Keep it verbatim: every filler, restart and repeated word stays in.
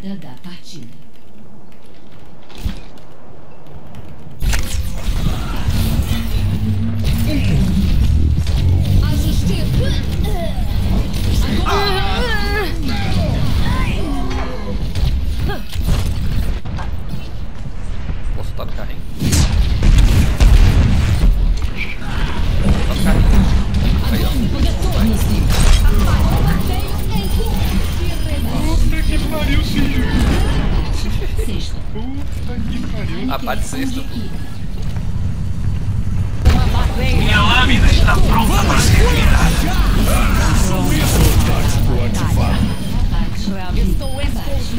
Retirada da partida. Vou soltar do carrinho. Soltar do carrinho. Aí, ó. Puta que pariu, filho. Puta que pariu. Abate sexta. Minha lâmina está pronta para ser virada. Estou exposto.